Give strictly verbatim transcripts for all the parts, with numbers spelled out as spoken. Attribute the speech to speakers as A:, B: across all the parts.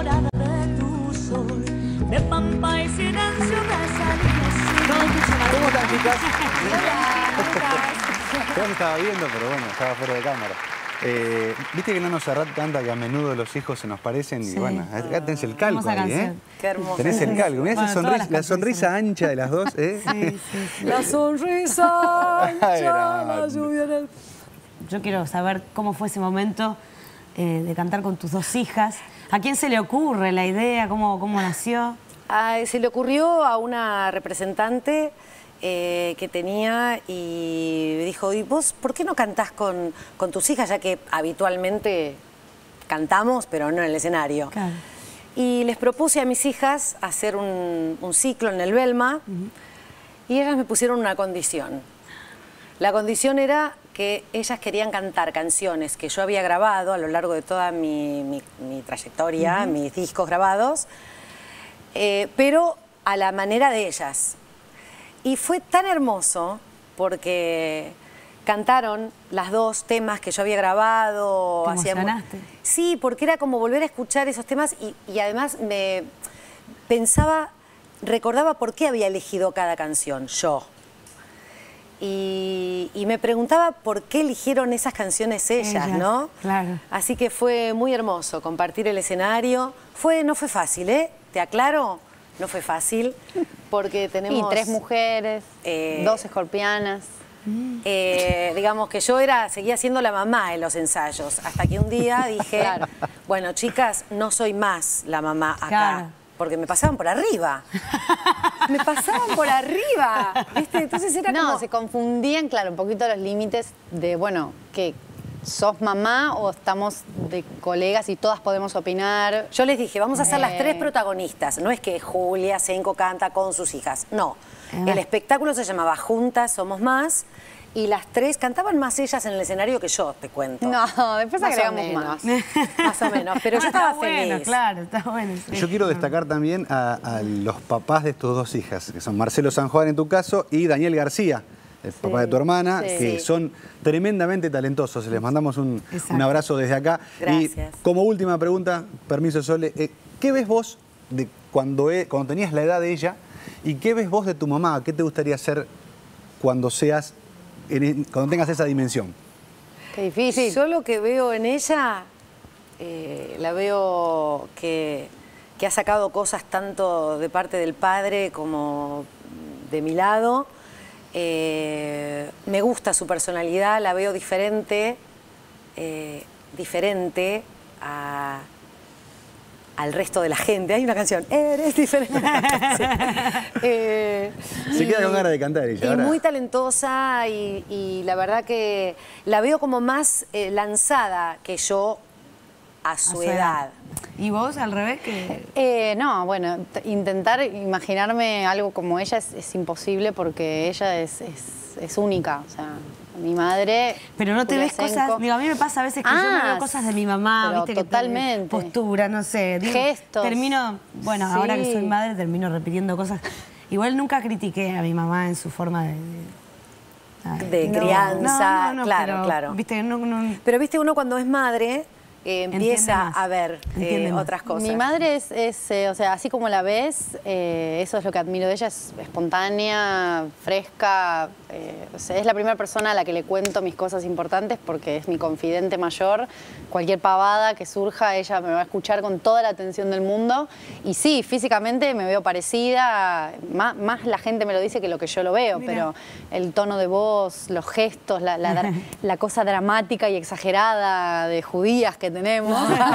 A: enamorada de tu sol, de pampa y silencio de salida.
B: ¿Cómo están, chicas?
C: Hola,
B: Yo no estaba viendo, pero bueno, estaba fuera de cámara. Eh, Viste que Nano Serrat canta que a menudo los hijos se nos parecen y
C: sí.
B: bueno, acá tenés el calco
C: Hermosa
B: ahí, ¿eh?
C: canción.
D: Qué hermoso.
B: Tenés el calco. Mirá
C: Bueno,
B: esa
C: todas
B: sonrisa,
C: las
B: la
C: canciones
B: sonrisa
C: son-
B: ancha de las dos, ¿eh?
C: Sí, sí, sí.
D: La sonrisa ancha, la
B: grande.
D: lluvia en el...
C: Yo quiero saber cómo fue ese momento eh, de cantar con tus dos hijas. ¿A quién se le ocurre la idea? ¿Cómo, cómo nació?
D: Ay, se le ocurrió a una representante eh, que tenía y dijo, ¿y vos por qué no cantás con, con tus hijas? Ya que habitualmente cantamos, pero no en el escenario.
C: Claro.
D: Y les propuse a mis hijas hacer un, un ciclo en el Belma y ellas me pusieron una condición. La condición era que ellas querían cantar canciones que yo había grabado a lo largo de toda mi, mi, mi trayectoria, mis discos grabados, eh, pero a la manera de ellas. Y fue tan hermoso porque cantaron las dos temas que yo había grabado.
C: ¿Te
D: hacía mu-
C: emocionaste?
D: Sí, porque era como volver a escuchar esos temas y, y además me pensaba, recordaba por qué había elegido cada canción, yo. Y, y me preguntaba por qué eligieron esas canciones ellas,
C: Ellas,
D: ¿no?
C: claro.
D: Así que fue muy hermoso compartir el escenario. Fue, no fue fácil, ¿eh? Te aclaro, no fue fácil, porque tenemos...
E: Y tres mujeres,
D: eh,
E: dos escorpianas.
D: Eh, digamos que yo era, seguía siendo la mamá en los ensayos, hasta que un día dije,
E: Claro.
D: bueno, chicas, no soy más la mamá acá,
C: Claro.
D: porque me pasaban por arriba. Me pasaban por arriba, ¿viste? Entonces era
E: No,
D: como...
E: se confundían, claro, un poquito los límites de, bueno, que sos mamá o estamos de colegas y todas podemos opinar.
D: Yo les dije, vamos a ser las
E: Eh.
D: tres protagonistas. No es que Julia Senco canta con sus hijas, no.
C: Ah.
D: El espectáculo se llamaba Juntas Somos Más y las tres cantaban más ellas en el escenario que yo, te cuento.
E: No, después
D: Más o
E: agregamos
D: menos.
E: más.
D: Más o menos, pero yo
C: Ah,
D: estaba
C: está bueno,
D: feliz.
C: claro, está bueno. sí.
B: Yo quiero destacar también a, a los papás de tus dos hijas, que son Marcelo San Juan en tu caso y Daniel García, el papá de tu hermana,
E: sí.
B: que
D: Sí.
B: son tremendamente talentosos. Les mandamos un,
C: Exacto.
B: un abrazo desde acá.
D: Gracias.
B: Y como última pregunta, permiso Sole, eh, ¿qué ves vos de cuando, e- cuando tenías la edad de ella y qué ves vos de tu mamá? ¿Qué te gustaría hacer cuando seas, en- cuando tengas esa dimensión?
E: Qué difícil.
D: Yo lo que veo en ella, eh, la veo que, que ha sacado cosas tanto de parte del padre como de mi lado. Eh, me gusta su personalidad, la veo diferente, eh, diferente a, al resto de la gente. Hay una canción, eres diferente. Sí. Eh,
B: Se
D: y-
B: queda con ganas de cantar ella.
D: y
B: ahora.
D: muy talentosa y, y la verdad que la veo como más eh, lanzada que yo a su,
C: A su
D: edad.
C: edad. ¿Y vos, al revés? Que...
E: Eh, no, bueno, t- intentar imaginarme algo como ella es, es imposible porque ella es, es, es única. O sea, mi madre.
C: Pero no te
E: Julia
C: ves cosas...
E: Senco.
C: Digo, a mí me pasa a veces que yo me
E: Ah,
C: veo cosas de mi mamá,
E: pero
C: ¿viste? que-
E: totalmente.
C: postura, no sé. digo,
E: Gestos.
C: Termino... Bueno, ahora que
E: Sí.
C: soy madre, termino repitiendo cosas. Igual nunca critiqué a mi mamá en su forma de... de-
D: De
C: No,
D: crianza,
C: no, no,
D: claro,
C: pero,
D: claro.
C: Viste, no, no,
D: Pero viste, uno cuando es madre eh,
C: Entiende
D: empieza
C: más.
D: a ver eh,
C: Entiende más.
D: otras cosas.
E: Mi madre es, es, eh, o sea, así como la ves, eh, eso es lo que admiro de ella, es espontánea, fresca, eh, o sea, es la primera persona a la que le cuento mis cosas importantes porque es mi confidente mayor. Cualquier pavada que surja, ella me va a escuchar con toda la atención del mundo. Y sí, físicamente me veo parecida, más, más la gente me lo dice que lo que yo lo veo,
C: Mira.
E: pero el tono de voz, los gestos, la, la, dra- la cosa dramática y exagerada de judías que tenemos.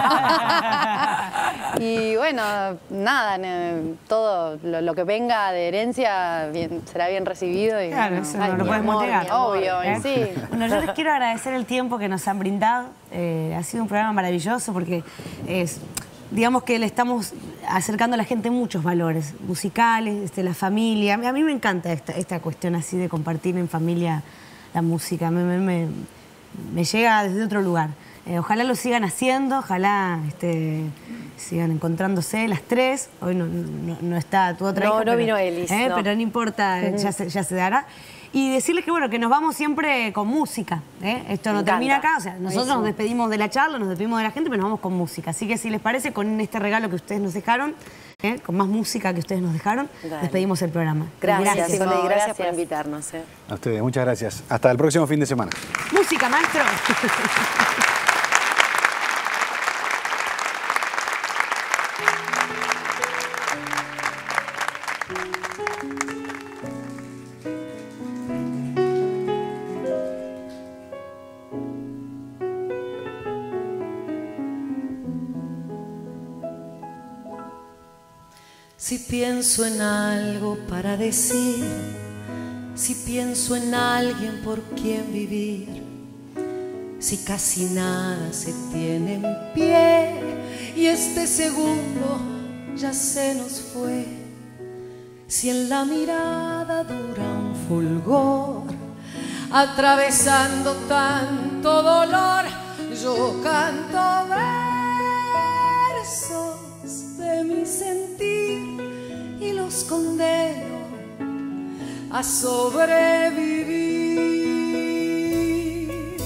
E: Y bueno, nada, ne- todo lo, lo que venga de herencia bien- será bien recibido. Y,
C: Claro,
E: bueno,
C: eso no
E: ay,
C: lo
E: mi
C: podemos
E: amor,
C: negar.
E: mi amor, Obvio, y
C: ¿Eh?
E: sí.
C: Bueno, yo les quiero agradecer el tiempo que nos han brindado. Eh, ha sido un programa maravilloso porque es, digamos que le estamos acercando a la gente muchos valores musicales, este, la familia. A mí me encanta esta, esta cuestión así de compartir en familia la música. Me, me- me- me llega desde otro lugar. Eh, ojalá lo sigan haciendo, ojalá este, sigan encontrándose las tres. Hoy no, no- no está tu otra
D: No,
C: hija.
D: no
C: pero-
D: vino Elis,
C: eh,
D: no.
C: Pero no importa, ya se, ya se dará. Y decirles que, bueno, que nos vamos siempre con música. ¿eh? Esto no
D: Me
C: termina
D: encanta.
C: acá, o sea, nosotros
D: Buenísimo.
C: nos despedimos de la charla, nos despedimos de la gente, pero nos vamos con música. Así que si les parece, con este regalo que ustedes nos dejaron, ¿eh? con más música que ustedes nos dejaron,
D: Dale.
C: despedimos el programa.
D: Gracias,
E: Buenísimo,
D: Sole, gracias,
E: gracias.
D: por invitarnos. eh.
B: A ustedes, muchas gracias. Hasta el próximo fin de semana.
C: Música, maestro.
F: Si pienso en algo para decir, si pienso en alguien por quien vivir, si casi nada se tiene en pie y este segundo ya se nos fue, si en la mirada dura un fulgor, atravesando tanto dolor, yo canto versos de mi sentir y los condeno a sobrevivir.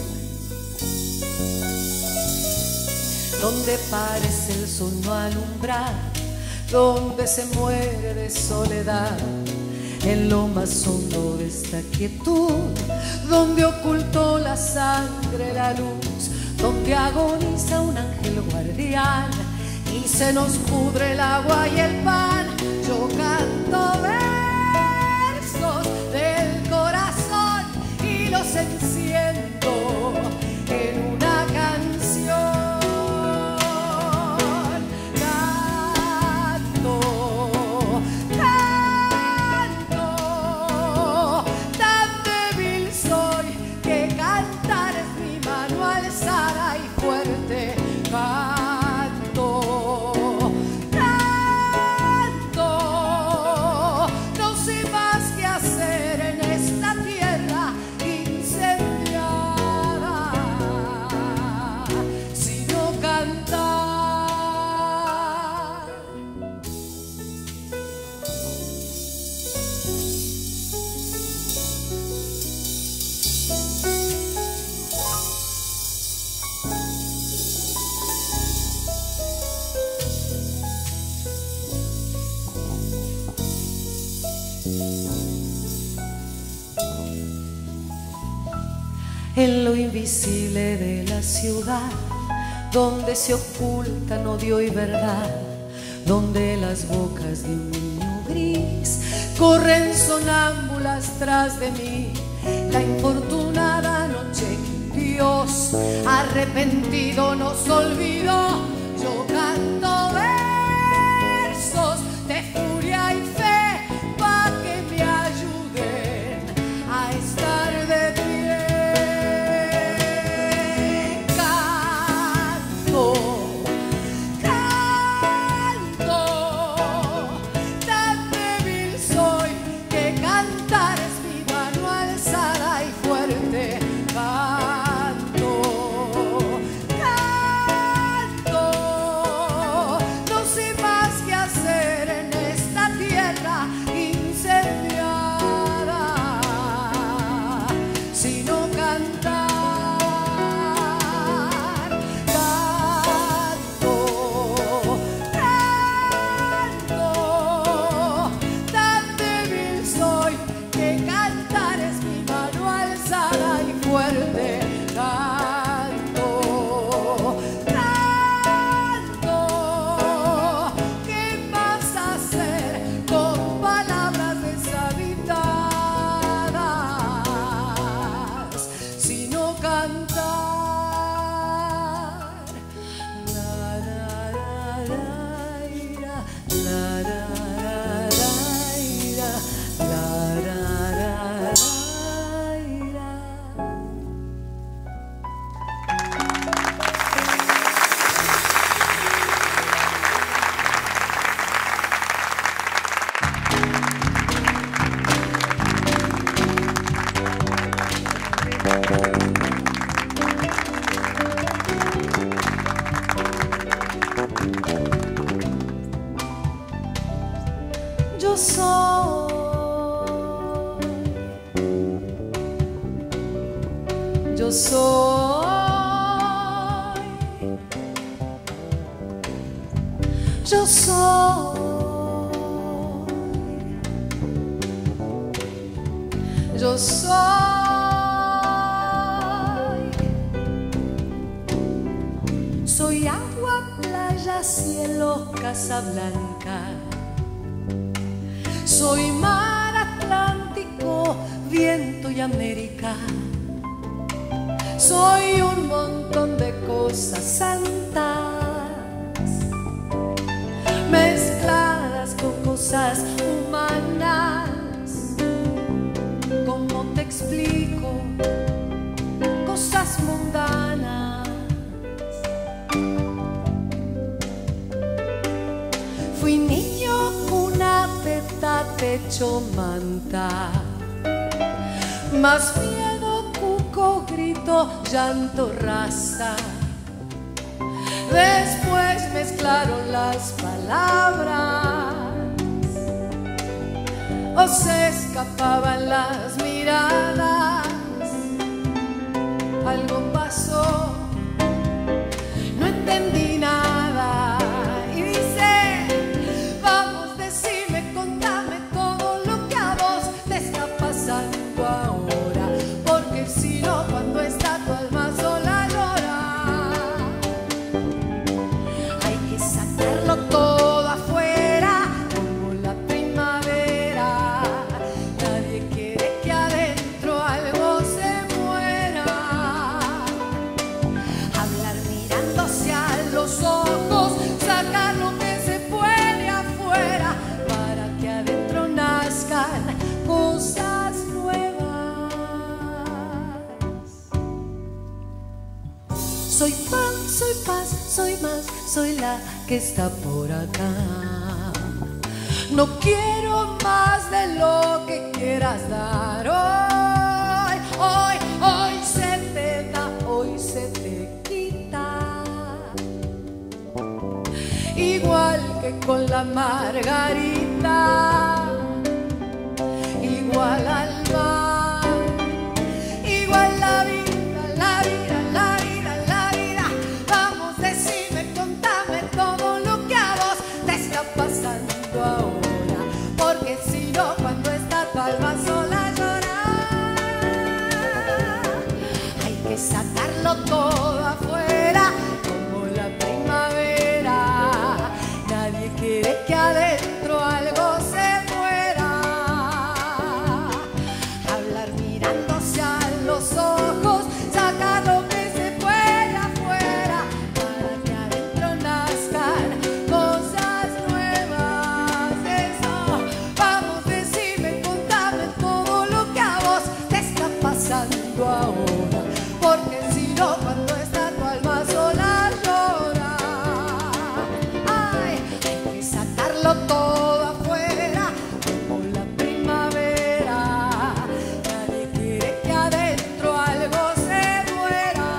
F: Donde parece el sol no alumbrar, donde se muere de soledad, en lo más hondo de esta quietud, donde ocultó la sangre la luz, donde agoniza un ángel guardián y se nos pudre el agua y el pan, yo canto versos del corazón y los enciendo en una canción. Canto, canto, tan débil soy que cantar es mi mano alzada y fuerte. Canto, canto, no sé más qué hacer en esta tierra incendiada, sino cantar. En lo invisible de la ciudad, donde se ocultan odio y verdad, donde las bocas de un niño gris corren sonámbulas tras de mí, la infortunada noche que Dios arrepentido nos olvidó, yo canto versos de furia y fe pa' que me ayuden a estar de pie. Yo soy yo soy. Yo soy. Yo soy. Soy agua, playa, cielo, Casa Blanca. Soy mar Atlántico, viento y América. Soy un montón de cosas santas mezcladas con cosas humanas. ¿Cómo te explico? Cosas mundanas. Fui niño, cuna, teta, techo, manta. Más miedo, cuco, grito, llanto, raza. Después mezclaron las palabras o se escapaban las miradas. Algo pasó, no entendí nada. Y dice, vamos, decime, contame todo lo que a vos te está pasando ahora. Porque si no, cuando está tu alma sola llora. Hay que sacarlo todo afuera, como la primavera. Nadie quiere que adentro algo se muera. Hablar mirándose a los ojos, sacar lo que se puede afuera, para que adentro nazcan cosas nuevas. Soy pan, soy paz, soy más, soy la que está por acá. No quiero más de lo que quieras dar hoy. Hoy, hoy se te da, hoy se te quita. Igual que con la margarita, igual al mar, igual la vida, la vida, la vida, la vida. Vamos, decime, contame todo lo que a vos te está pasando ahora. Porque si no, cuando está tu alma sola llorar. Hay que sacarlo todo afuera, como la primavera. Nadie quiere que adentro algo se muera. Hablar mirándose a los ojos, sacar lo que se puede afuera, para que adentro nazcan cosas nuevas. Eso, vamos, decime, contame todo lo que a vos te está pasando ahora. Porque si no, cuando está tu alma sola llora. Ay, hay que sacarlo todo afuera, como la primavera. Nadie quiere que adentro algo se muera.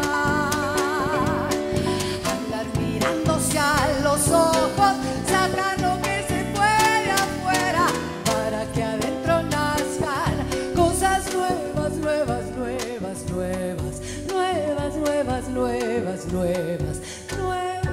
F: Hablar mirándose a los ojos, sacar lo que se puede afuera, para que adentro nazcan cosas nuevas, nuevas, nuevas, nuevas, nuevas, nuevas, nuevas, nuevas, nuevas.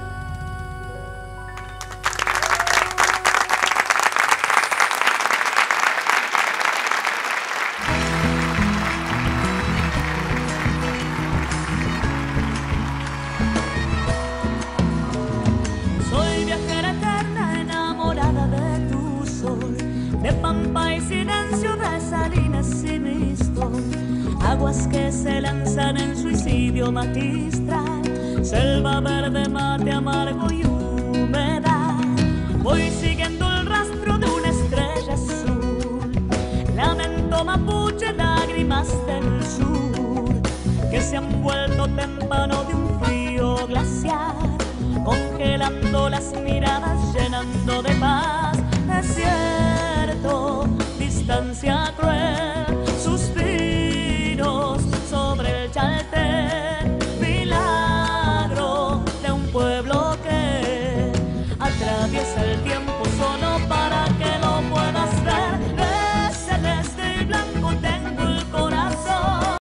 A: Soy viajera eterna enamorada de tu sol, de pampa y silencio, de salinas y misto, aguas que se lanzan en suicidio magistral, selva verde, mate amargo y humedad. Voy siguiendo el rastro de una estrella azul, lamento mapuche, lágrimas del sur, que se han vuelto témpano de un frío glacial, congelando las miradas, llenando de paz